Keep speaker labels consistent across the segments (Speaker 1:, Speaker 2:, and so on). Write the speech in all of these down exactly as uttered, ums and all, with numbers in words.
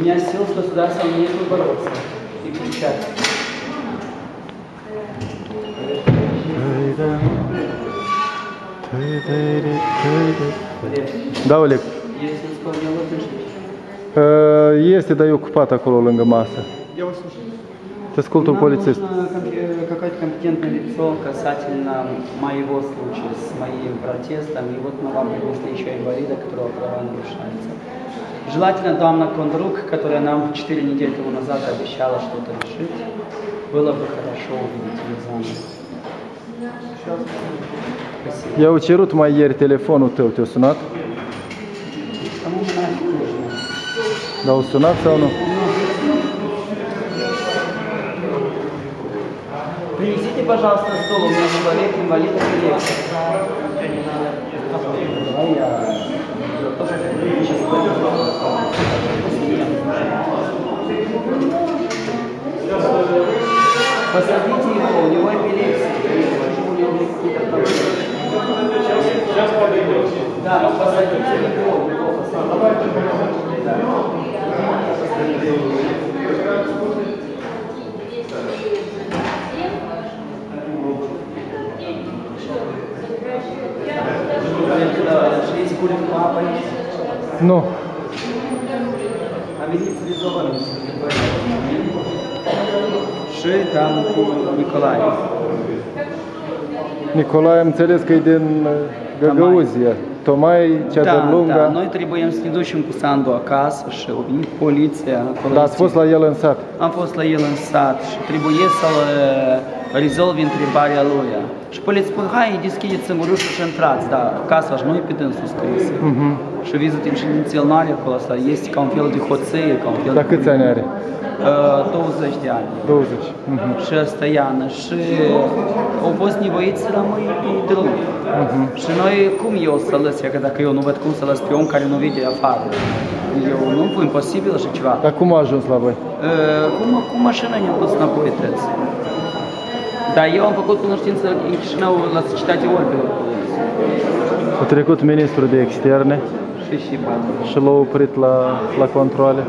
Speaker 1: меня сил с государством нет бороться и кричать.
Speaker 2: Da, Oleg.
Speaker 1: Если исполнял латышский.
Speaker 2: Este, dar e ocupat acolo lângă masă. Te ascult un polițist.
Speaker 1: Нам нужно какое-то компетентное лицо касательно моего случая с моим протестом. И вот мы вам принесли еще инвалида, которого права нарушаются. Желательно доамна Кондрук, которая нам четыре недели тому назад обещала что-то решить. Было бы хорошо увидеть ее заново. Спасибо.
Speaker 2: I-au cerut mai ieri telefonul tău, te-a sunat?
Speaker 1: Кому мы нафиг нужны?
Speaker 2: L-au sunat sau nu?
Speaker 1: Принесите, пожалуйста, стол. У меня человек инвалид колекции. Давай я тоже сейчас пойду. Посадите его, у него эпилепсия. У него какие-то проблемы.
Speaker 3: Сейчас подойдет.
Speaker 1: Да, посадите его, его посадите. Да. Шли с курим папой.
Speaker 2: Nu.
Speaker 1: A venit civilizovan. Și там cu Nicolae.
Speaker 2: Nicolae, am înțeles că e din Găgăuzia. Tomai, cea
Speaker 1: Da,
Speaker 2: de Lunga.
Speaker 1: da, noi trebuim să ne ducem cu Sandu acasă și a venit poliția.
Speaker 2: Dar ați fost la el în sat.
Speaker 1: Am fost la el în sat și trebuie să-l rezolvi întrebarea lui. Și poliția spune, hai, deschideți singur ușa și intrați. Da, casa și nu e pe dânsul scris. Și vizitim și inițial n-are acolo asta. Este ca un fel de hoție, ca un fel
Speaker 2: Dar câți ani are?
Speaker 1: douăzeci de ani.
Speaker 2: douăzeci.
Speaker 1: Și ăsta Iana. Și au fost nevoiți să rămâi pe drum. Și noi, cum eu să lăs, că dacă eu nu văd cum să lăs pe om care nu vede afară? Eu nu pun posibil așa ceva.
Speaker 2: Dar cum a ajuns la voi?
Speaker 1: Cum, cu mașina ne-am dus înapoi tăți. Dar eu am făcut cunoștință în Chișinău la Societatea Orbelor.
Speaker 2: A trecut ministrul de externe
Speaker 1: Și și patru.
Speaker 2: și l-a oprit la, la controale.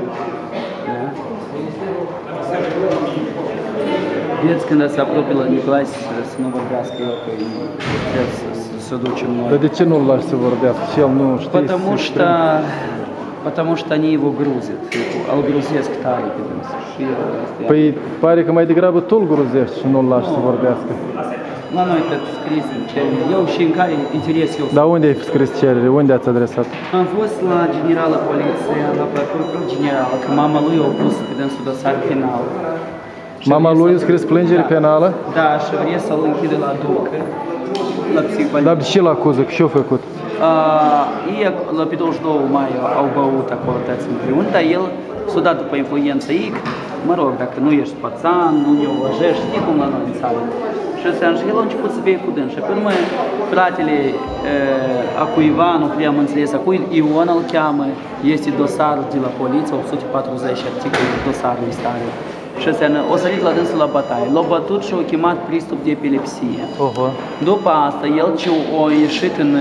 Speaker 1: Vedeți când se apropie la Nicolae să nu vorbească eu, că trebuie să, să se ducem noi.
Speaker 2: Dar de ce nu-l lași să vorbească? Și el nu știe
Speaker 1: Потому
Speaker 2: să
Speaker 1: что, потому что они его грузят, îl gruzesc tare pe dânsul. Și el este...
Speaker 2: Păi pare că mai degrabă tu îl gruzești și nu-l lași să vorbească.
Speaker 1: La noi tot scris în cerere. Eu și în care interes eu.
Speaker 2: Dar unde ai scris cerere? Unde ați adresat?
Speaker 1: Am fost la generală poliție, la procurorul general, că mama lui a pus pe dânsul dosar penal.
Speaker 2: Mama lui a scris plângere penală?
Speaker 1: Da, și vrea să-l închide la ducă, la psihopaliție.
Speaker 2: Dar ce l-acuză? Ce-a făcut?
Speaker 1: Ei la pe douăzeci și doi mai au băut acolo toți împreună, dar el s-a dat după influența ei, mă rog, dacă nu ești pățan, nu ne ovăjești, știi cum la noi în țară. Și el a început să fie cu dâns. Și pe urmă, fratele a cuiva, nu prea am înțeles, a cui Ion îl cheamă, este dosar de la poliție, opt sute patruzeci articole de dosar în stare. Și o sărit la dânsul la bătaie. L-a bătut și a chemat pristup de epilepsie.
Speaker 2: Oho.
Speaker 1: După asta, el ce a ieșit în...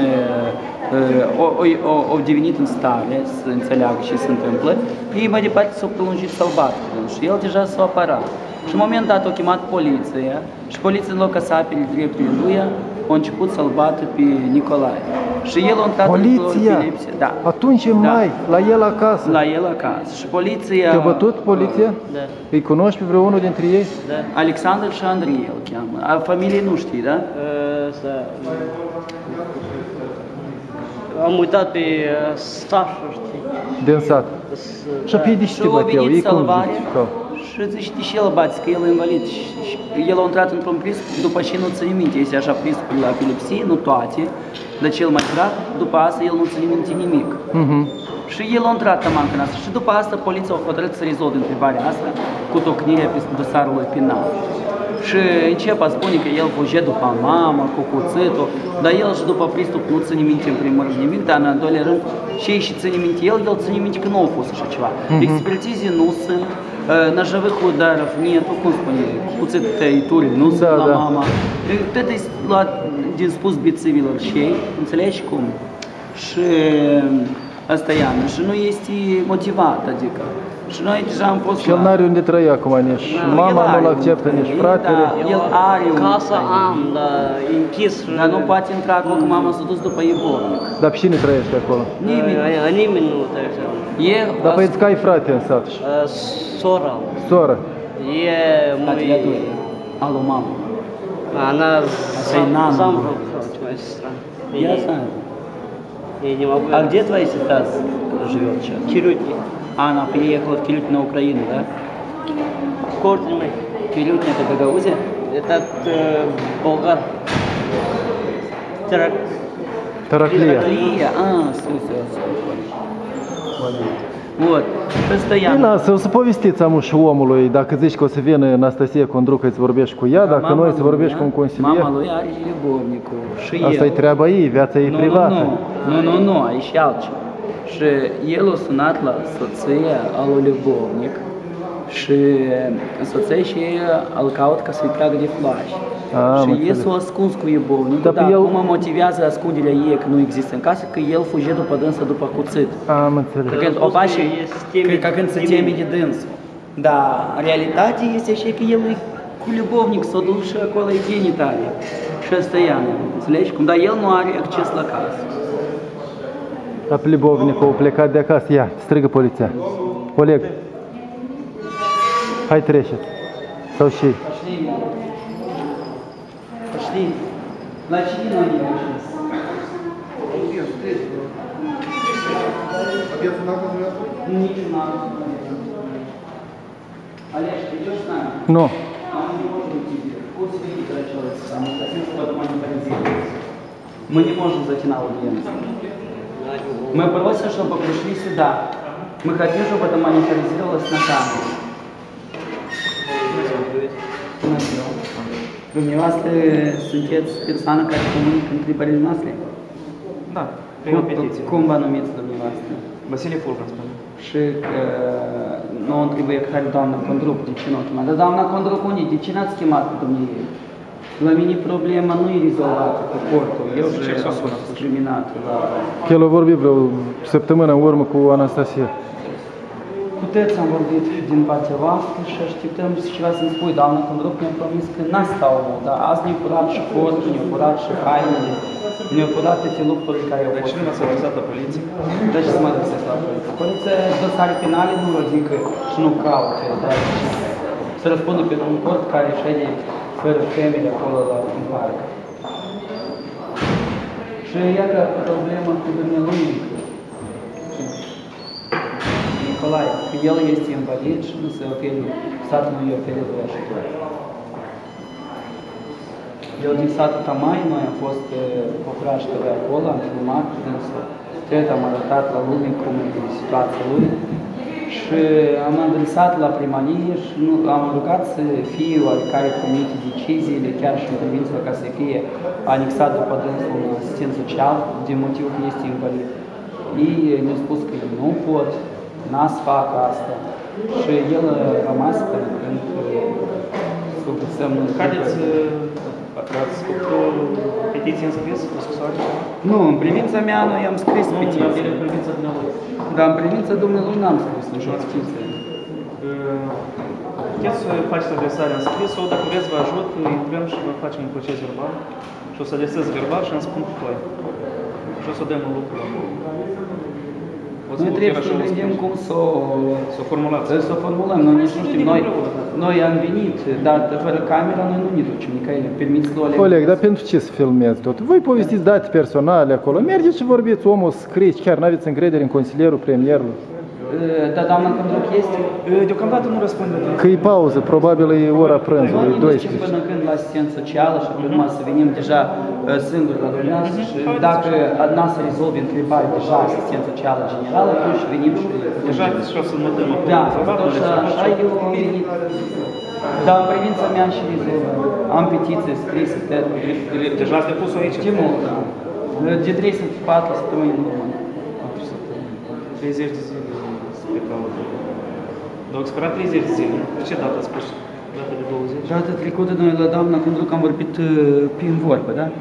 Speaker 1: au devenit în stare să înțeleagă ce se întâmplă, ei mai departe s-au prelungit să-l bată și el deja s-a apărat. Și în moment dat a chemat poliția și poliția în loc să apere drepturile lui, a început să-l bată pe Nicolae. Și el a intrat într-o epilepsie. Da.
Speaker 2: Atunci în mai, la el acasă.
Speaker 1: La el acasă. Și poliția...
Speaker 2: Te-a bătut poliția?
Speaker 1: Da.
Speaker 2: Îi cunoști pe vreunul dintre ei?
Speaker 1: Da. Alexandru și Andrei îl cheamă. A familiei nu știi, da?
Speaker 4: Am uitat pe Stașu, știi?
Speaker 2: Din sat. Și pe de ce te băteau? Ei cum justificau?
Speaker 1: Și zice, de ce el bați? Că el e invalid. Și el a intrat într-un prisp, după ce nu ține minte. Este așa prispul la epilepsie, nu toate, dar cel mai grav, după asta el nu ține minte nimic. Și el a intrat în mancă în asta. Și după asta poliția a hotărât să rezolve întrebarea asta cu tocnirea pe dosarul penal. Și încep a spune că el fugea după mama, cu cuțitul, dar el și după pristup nu ține minte în primul rând nimic, dar în al doilea rând și ei și ține minte el, el ține minte că nu a fost așa ceva. Expertize nu sunt, ножевых ударов нету, cum spune, cuțit tăituri nu sunt la mama. Tot e luat din spus bețivilor și ei, înțelegi cum? Și Asta e Ana. Și nu este motivat, adică. Și noi deja am fost
Speaker 2: Și el n-are unde trăi acum, nici
Speaker 1: Nu,
Speaker 2: mama
Speaker 1: el are
Speaker 2: nu-l acceptă,
Speaker 1: unde
Speaker 2: nici
Speaker 1: trăi,
Speaker 2: fratele.
Speaker 1: da. El are un
Speaker 4: Casa
Speaker 1: trăi.
Speaker 4: am, dar e închis.
Speaker 1: Dar nu poate intra acolo, că mama s-a dus după Iebovnic.
Speaker 2: Dar pe cine trăiește acolo?
Speaker 1: Nimeni.
Speaker 4: A, a nimeni nu trece.
Speaker 1: E,
Speaker 2: Dar păi că ai frate în sat.
Speaker 4: A, Sora.
Speaker 2: Soră.
Speaker 4: E
Speaker 1: fratele
Speaker 4: mui...
Speaker 1: lui, alo mamă.
Speaker 4: Она
Speaker 1: Asta e nana.
Speaker 4: замужем, короче, моя сестра.
Speaker 1: Я знаю.
Speaker 4: Я не могу.
Speaker 1: А где твоя сестра живет сейчас?
Speaker 4: Кирютни.
Speaker 1: А, она переехала в Кирют на Украину, да?
Speaker 4: Корни мои.
Speaker 1: Кирютня это Гагаузия?
Speaker 4: Этот э, болгар. Терак.
Speaker 2: Tărăclia.
Speaker 1: Лия, а, все, все, все. Вот, постоянно.
Speaker 2: Bine, să o să povestiți amu și omului, dacă zici că o să vină Anastasia Condrucă, îți vorbești cu ea, dacă noi să vorbești cu un consilier.
Speaker 1: Mama lui are любовnicul și
Speaker 2: Asta e
Speaker 1: el.
Speaker 2: treaba ei, viața ei
Speaker 1: Nu,
Speaker 2: privată.
Speaker 1: Nu, nu, nu, nu, aici e altceva. Și el a sunat la soția al lui любовnic și soția și ei îl caut ca să-i tragă de flași.
Speaker 2: Ah, am
Speaker 1: Și ei
Speaker 2: înțeles.
Speaker 1: s-au ascuns cu любовnicul,
Speaker 2: Dar
Speaker 1: dar
Speaker 2: pe el-
Speaker 1: acum motivează ascunderea ei că nu există în casă, că el fuge după dânsă după cuțit.
Speaker 2: Am înțeles.
Speaker 1: Că când o face,
Speaker 4: teme
Speaker 1: că când se
Speaker 4: de
Speaker 1: teme
Speaker 4: mine.
Speaker 1: de dânsul. Da, realitatea este așa că el e cu любовnic, s-a dus și acolo e genitalia. Și asta e Ana, înțelegi cum? Dar el nu are acces la casă.
Speaker 2: Dar plebovnicul a plecat de acasă, ia, strigă poliția. Oleg, hai treceți. Sau și ei.
Speaker 1: Пошли. Пошли. La cine noi ne ajuns? Niciun alt. Олег, ты идешь с нами?
Speaker 2: Nu.
Speaker 1: А он не может идти. Пусть видит этот человек сам. Мы хотим, чтобы это монетаризировалось. Мы не можем зайти на аудиенцию. Мы просим, чтобы пришли сюда. Мы хотим, чтобы это монетаризировалось на камеру. Dumneavoastră sunteți persoană care comunică întrebările noastre?
Speaker 3: Da, prima
Speaker 1: Cum,
Speaker 3: petiție.
Speaker 1: cum vă numiți dumneavoastră?
Speaker 3: Vasile Fulcan spune.
Speaker 1: Și că nu trebuie care doamna Condruc, de ce nu o chemat? Dar doamna Condruc unii, de ce n-ați chemat pe dumneavoastră? La mine problema nu e rezolvată cu cortul. Eu
Speaker 3: Ce
Speaker 1: și
Speaker 3: s-a
Speaker 1: am fost
Speaker 3: sunat?
Speaker 1: discriminat la...
Speaker 2: El a vorbit vreo săptămână în urmă cu Anastasia.
Speaker 1: Puteți, am vorbit din partea voastră și așteptăm și ceva să-mi spui. Doamna Condruc mi-a promis că n-a stau mult, dar azi ne-a furat și cortul, ne-a furat și hainele, ne-a furat toate lucrurile care au
Speaker 3: Dar
Speaker 1: fost.
Speaker 3: cine v-ați adresat la poliție?
Speaker 1: De ce să mă găsesc la poliție? Poliția dosare penale nu ridică și nu caută, dar să răspundă pe un cort care șede fără femele acolo la în parc. Și iată problema cu dumnealui Nicolae, că el este invalid și nu se oferi, satul nu îi oferi lui ajutor. Eu din satul Tamai, noi am fost cu praștere acolo, am filmat, însă cred am arătat la lume cum e situația lui și am adresat la primărie și nu, am rugat să fie oarecare comite deciziile, chiar și în privința ca să fie anexat după dânsul un asistent social, din motiv că este invalid. Ei ne-au spus că nu pot, n-a să fac asta și el a rămas până când să găsăm...
Speaker 3: Haideți, ați făcut o petiție în scris, o scrisoare?
Speaker 1: Nu, în privința mea noi am scris
Speaker 3: Nu, dar
Speaker 1: petiție.
Speaker 3: în privința dumneavoastră.
Speaker 1: Dar în privința dumnealui n-am scris nicio petiție.
Speaker 3: Puteți să faceți adresarea în scris sau dacă vreți vă ajut, intrăm și vă facem un proces verbal și o să adresez verbal și am spun cu toi. Și o să dăm un lucru. O să
Speaker 1: Noi
Speaker 3: vă
Speaker 1: trebuie
Speaker 3: ofer
Speaker 1: să
Speaker 3: așa un
Speaker 1: vedem
Speaker 3: răspuns.
Speaker 1: cum să o,
Speaker 3: Să o formulați.
Speaker 1: să o formulăm. Noi nici nu știm. Noi, noi am venit, dar fără camera noi nu ne ducem nicăieri. Permiți lui Oleg.
Speaker 2: Oleg, dar pentru ce să filmezi tot? Voi povestiți date personale acolo, mergeți și vorbiți, omul scrie, chiar n-aveți încredere în consilierul premierului.
Speaker 1: Dar doamna Condruc este?
Speaker 3: Deocamdată nu răspunde.
Speaker 2: Că e pauză, probabil e ora prânzului,
Speaker 1: Noi ne ducem
Speaker 2: douăsprezece.
Speaker 1: până când la asistent socială și apoi urma să venim deja uh, singuri la dumneavoastră și dacă n-a să rezolve întrebare deja asistent socială generală, atunci venim și...
Speaker 3: Deja și o să mutăm acolo.
Speaker 1: Da,
Speaker 3: Rezolvat, nu
Speaker 1: așa,
Speaker 3: rezolvat.
Speaker 1: așa eu am venit. Dar în privința mea și rezolvat. Am petiție scrisă, de...
Speaker 3: Deja ați depus-o aici?
Speaker 1: Ce mult, da. De trei să patru săptămâni în urmă.
Speaker 3: treizeci de zile spre cauză. Dar au expirat treizeci de zile. Pe ce dată ați spus? Data de douăzeci?
Speaker 1: Data trecută noi la doamna Condruc am vorbit uh, prin vorbă, da?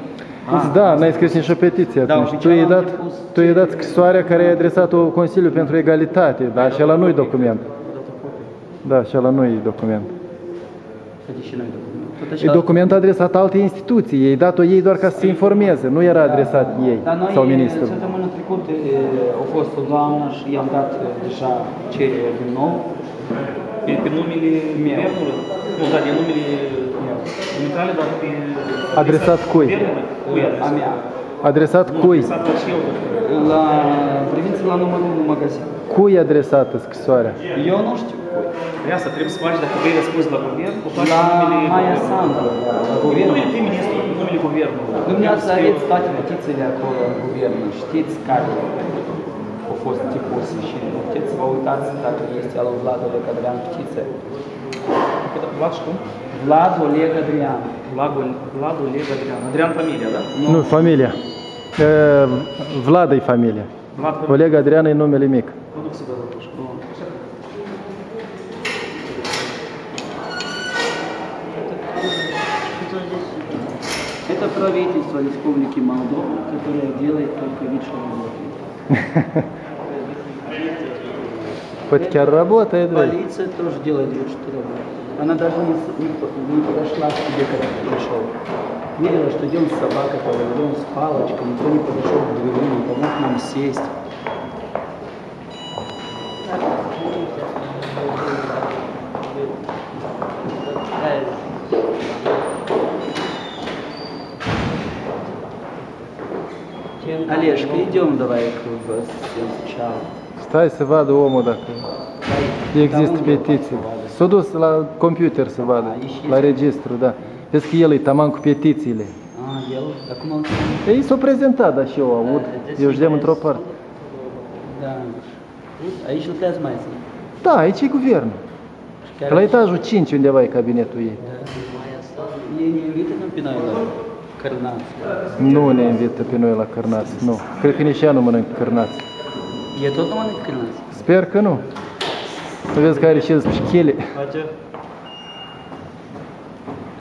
Speaker 2: Da, n-ai scris nici o petiție
Speaker 1: Da,
Speaker 2: atunci. Tu
Speaker 1: oficial
Speaker 2: i-ai
Speaker 1: am
Speaker 2: dat,
Speaker 1: depus
Speaker 2: tu i-ai dat scrisoarea care ai adresat-o Consiliul pentru Egalitate, dar acela nu-i document. Da, acela nu-i document.
Speaker 1: Uite și noi document. Tot
Speaker 2: E
Speaker 1: așa,
Speaker 2: document adresat alte instituții, ei dat-o ei doar ca să se informeze, nu era adresat ei
Speaker 1: dar noi
Speaker 2: sau ministrul.
Speaker 1: săptămâna trecută e, a fost o doamnă și i-am dat e, deja cerere din nou.
Speaker 3: Pe, pe numele guvernului? Nu, da, de numele dumitale, dar pe...
Speaker 2: Adresat cui?
Speaker 3: Guvernului? Cui
Speaker 1: A
Speaker 3: adresat?
Speaker 1: mea.
Speaker 2: Adresat
Speaker 3: Nu,
Speaker 2: cui?
Speaker 3: adresat la cel.
Speaker 1: La privință la numărul unu magazin.
Speaker 2: Cui adresată scrisoarea?
Speaker 1: Eu nu știu cui.
Speaker 3: De asta trebuie să faci, dacă vrei răspuns la guvern, o faci
Speaker 1: La
Speaker 3: în numele
Speaker 1: Maia
Speaker 3: guvernului.
Speaker 1: Sandu, la
Speaker 3: Nu
Speaker 1: guvernul.
Speaker 3: numele prim-ministru, numele guvernului.
Speaker 1: Dumneavoastră aveți toate petițiile acolo în guvern, știți care au fost depuse și puteți să vă uitați dacă este al lui Vlad Oleg Adrian petiție.
Speaker 3: Vlad și cum?
Speaker 1: Vlad Oleg Adrian.
Speaker 3: Vlad, Vlad Oleg Adrian. Adrian familia, da?
Speaker 2: Nu, familia. E, Vlad e familia.
Speaker 3: Vlad familia.
Speaker 2: Oleg Adrian e numele mic.
Speaker 3: Nu duc să vă dau așa.
Speaker 1: Это правительство Республики Молдова, которое делает только вид, что работает.
Speaker 2: Poate chiar работает, да?
Speaker 1: Полиция тоже делает вид, что работает. Она даже не, с- не по- не подошла к тебе, когда ты пришел. Видела, что идем с собакой, идем с палочкой, никто не подошел к двери, не помог нам сесть. Олежка, идем давай к в- всем сначала.
Speaker 2: Stai să vadă omul dacă există petiții. S-a dus la computer să vadă, la registru, da. Vezi că el e taman cu petițiile.
Speaker 1: А, el, acum îl țin.
Speaker 2: Ei s-au prezentat, dar și eu aud. Eu ședem într-o parte.
Speaker 1: Da. Aici lucrează mai zi.
Speaker 2: Da, aici e guvernul. Că la etajul cinci undeva e cabinetul ei.
Speaker 1: Ei ne invită pe noi la cărnați.
Speaker 2: Nu ne invită pe noi la cărnați, nu. Cred că nici ea nu mănâncă cărnați.
Speaker 1: E tot numai de cărnați.
Speaker 2: Sper că nu. Să vezi că are și șchele.
Speaker 3: Face